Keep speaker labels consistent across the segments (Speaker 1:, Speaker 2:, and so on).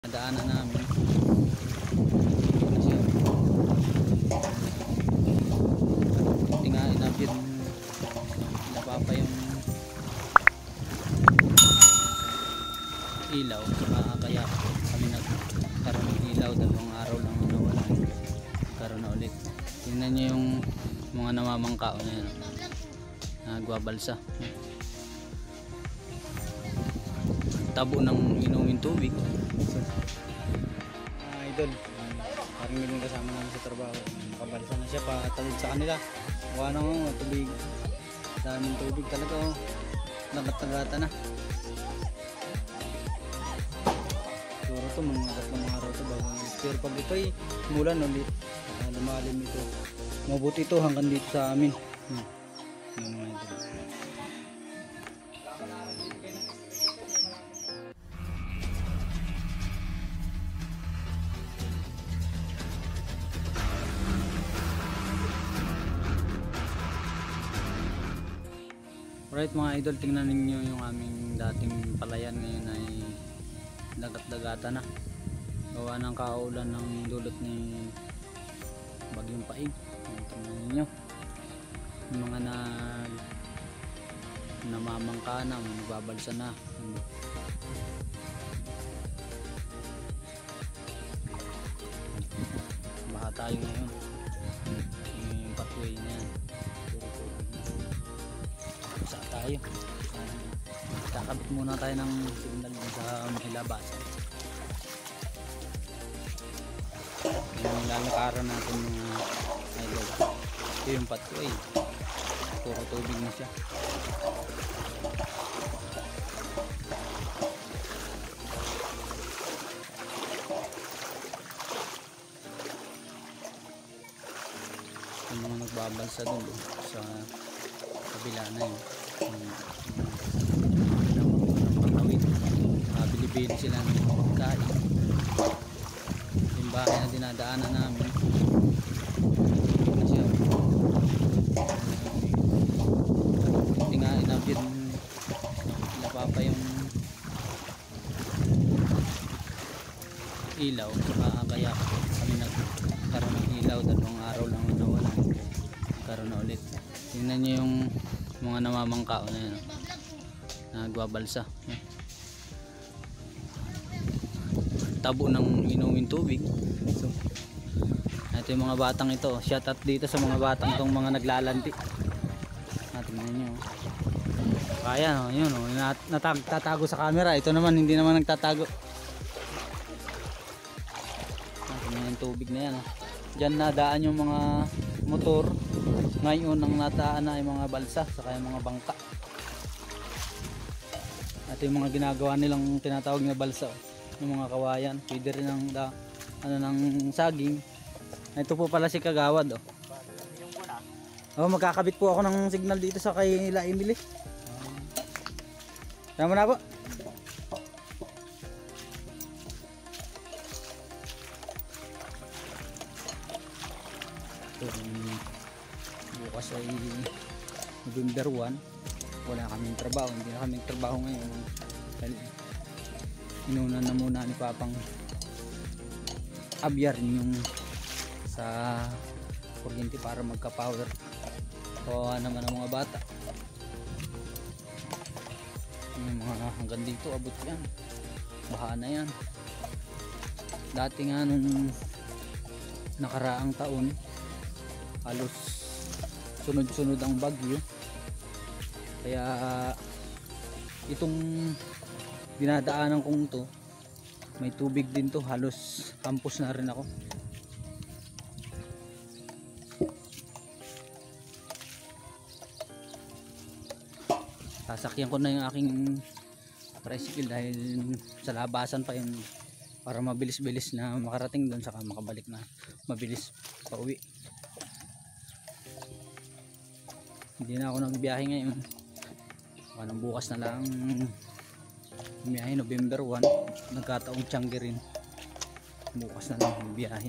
Speaker 1: Daanan namin. Buti nga inabit napapa yung ilaw, kaya kami nagkaroon ng ilaw. 2 araw lang nawala, karoon na ulit. Tingnan nyo yung mga namamangkao na yan, nagwabalsa, tabo ng inumin tubig. Idol, parang may kasama namin sa trabaho, nakabalsa na siya, patawid sa kanila. Mukha na tubig, daming tubig talaga, nagat-nagata na. Siguro to mga 3 araw to bago. Pero pag ito ay mulan ulit, lumalim ito, mabuti ito hanggang dito sa amin. Yung mga idol. Alright mga idol, tingnan ninyo yung aming dating palayan. Ngayon ay dagat-dagata na, gawa ng kaulan ng dulot ni Bagyong Paig. Tingnan ninyo yung mga namamangka na, magbabalsa na. Baha tayo ngayon, yung pathway na yan. Saan tayo? Kakabit muna tayo ng signal sa Mahilabasan. Yung lalakaran natin mga idol. Ito yung pathway, puro tubig na siya. Yung mga nagbabalsa dun sa kabila na yun, bili-bili sila ng pagkain. Yung bahay na dinadaanan namin, hindi nga inabit napapa yung ilaw, kaya kami nagkaroon ng ilaw. 2 araw lang nawala, karoon na ulit. Tingnan nyo yung mga namamangkao na yan, nagwabalsa, tabo ng inumin tubig. So ito yung mga batang ito, shout out dito sa mga batang itong mga naglalanti. Tingnan nyo, kaya yun, natatago sa camera. Ito naman hindi naman nagtatago. Tingnan yung tubig na yan, dyan nadaan yung mga motor. Ngayon ang nataan na ay mga balsa saka yung mga bangka. At yung mga ginagawa nilang tinatawag na balsa, yung mga kawayan, pwede rin ng saging. Ito po pala si Kagawad. Magkakabit po ako ng signal dito sa kay La Emily. Tama na po. Bukas ay November 1, wala kaming trabaho, hindi na kaming trabaho ngayon. Inuna na muna ni Papang abyar yung sa kuryente para magka-power. Kawawa naman ang mga bata. Yung mga hanggang dito abot yan, baha na yan. Dati nga nung nakaraang taon, halos sunod-sunod ang bagyo, kaya itong dinadaanan kong to may tubig din to, halos campus na rin ako. Sasakyan ko na yung aking tricycle dahil sa labasan pa yun, para mabilis-bilis na makarating doon, saka makabalik na mabilis pa uwi. Hindi na ako nagbiyahe ngayon, parang bukas na lang biyahe. November 1, nagkataong Tiangge rin, bukas na lang biyahe.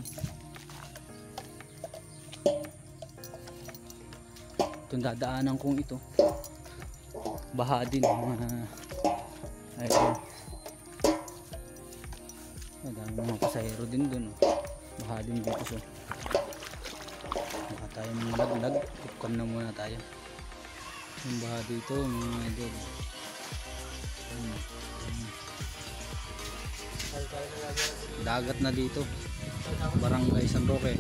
Speaker 1: Itong dadaanan kong ito, baha din. Ayun. Madami mga pasahero din dun. Baka din dito. So baka tayo nalaglag. Ipcam na muna tayo. Yung baha dito mga idol. Dagat na dito. Barangay San Roque.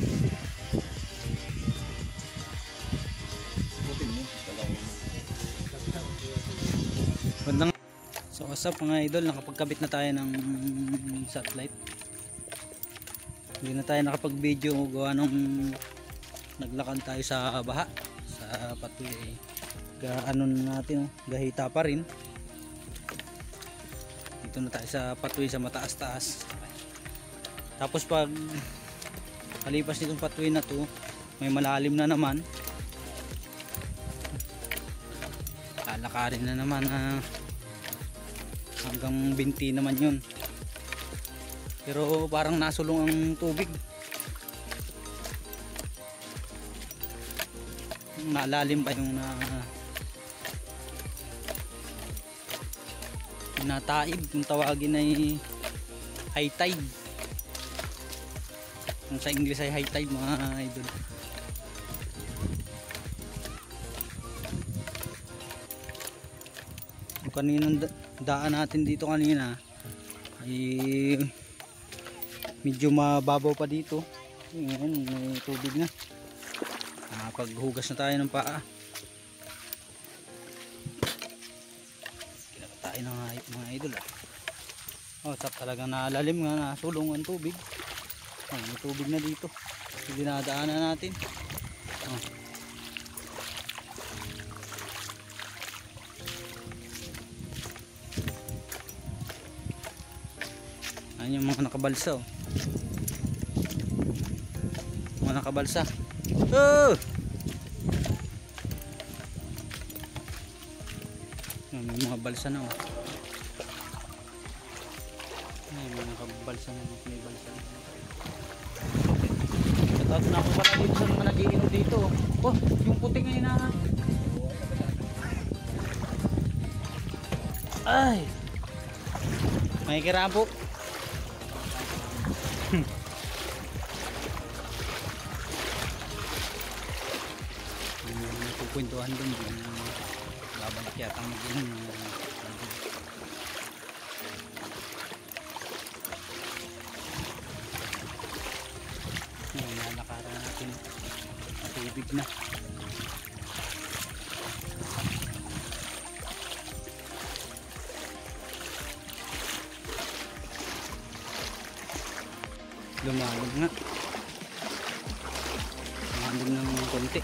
Speaker 1: Bandang. So what's up mga idol, nakapagkabit na tayo ng satellite. Hindi na tayo nakapag video gawa nung naglakad tayo sa baha, sa patuloy. Gaano natin, gahita pa rin. Dito na tayo sa patuloy sa mataas-taas. Tapos pag kalipas nitong patuloy na to, may malalim na naman. Lalakarin na naman hanggang binti naman yun, pero parang nasulong ang tubig. Nalalim pa yung nataib, kung tawagin ay high tide, kung sa English ay high tide mga idol. Yung kaninang daan natin dito kanina ay medyo mababaw pa dito. Ngayon may tubig na. Paghugas na tayo ng paa. Kinaka tayo ng mga idol tap talaga nalalim nga, nasulong ang tubig. May tubig na dito. Dinadaanan natin. Ayan yung mga nakabalsa mga nakabalsa. May mga balsa na may mga nakabalsa na, may balsa na. Shoutout na ako pala dito sa mga nagiinom dito. Yung puting ngayon ay may kirabo. Kwentuhan dun babalik yata mag-inom. Nalakaran natin tubig na. Lumalag nga, lumalag ng konti.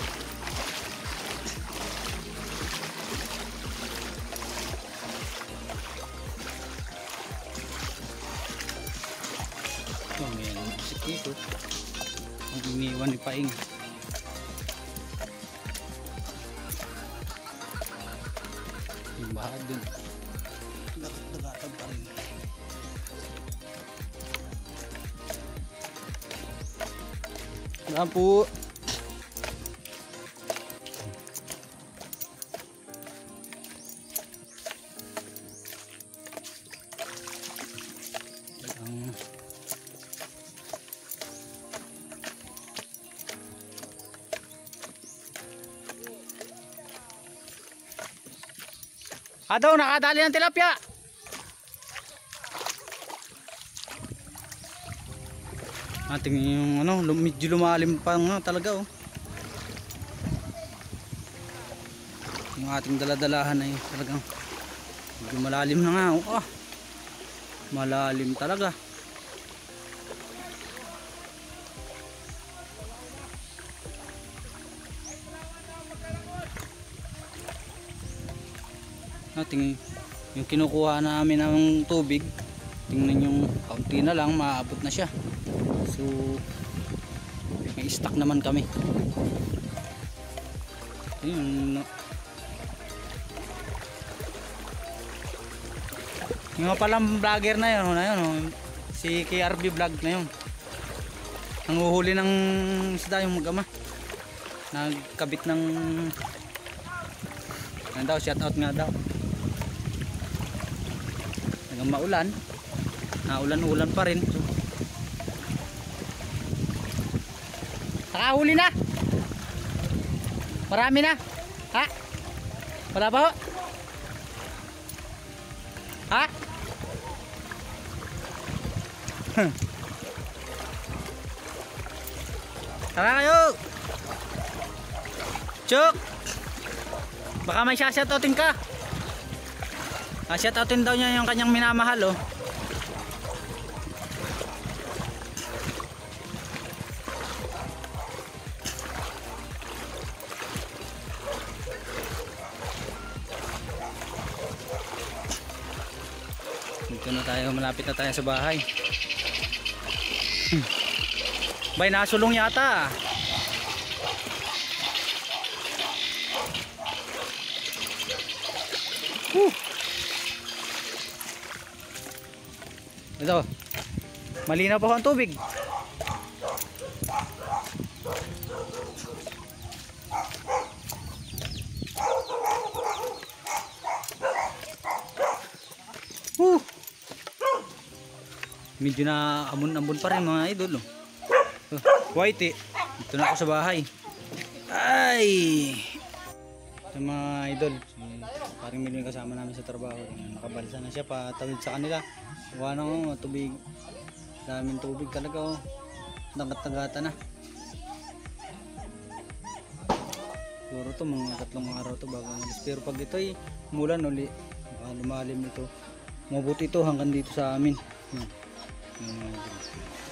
Speaker 1: May musik dito ang iniwan ni Paing. Yung baha dun dagat pa rin. Wala po. Daw nakadali ng tilapia. Ating yung medyo lumalim pa nga talaga yung ating daladalahan ay talagang medyo malalim na nga malalim talaga. Tingnan yung kinukuha namin ng tubig, tingnan yung kaunti na lang, maabot na siya. So may stock naman kami. Yung palang vlogger na yun, si KRB vlog na yun, nanguhuli ng isda yung mag-ama, nagkabit ng shoutout nga daw. Hanggang maulan Naulan-ulan pa rin. Nakahuli na. Marami na. Ha? Wala ba ho? Ha? Tara kayo. Chuk. Baka may shoutoutin ka. Shoutoutin daw niya yung kanyang minamahal, oh. Dito na tayo, malapit na tayo sa bahay. Bay, nasulong yata. Ito, malinaw pa ho ang tubig. Medyo na ambon-ambon pa rin mga idol, oh. Whitey, dito na ako sa bahay. Ay, ito mga idol, parang may kasama namin sa trabaho. Nakabalsa na siya, patawid sa kanila. Wala na, tubig, daming tubig talaga, oh. Dagat-dagata na. Siguro to mga 3 araw to bago umalis. Pero pag ito ay umulan uli, lumalim ito, mabuti ito hanggang dito sa amin.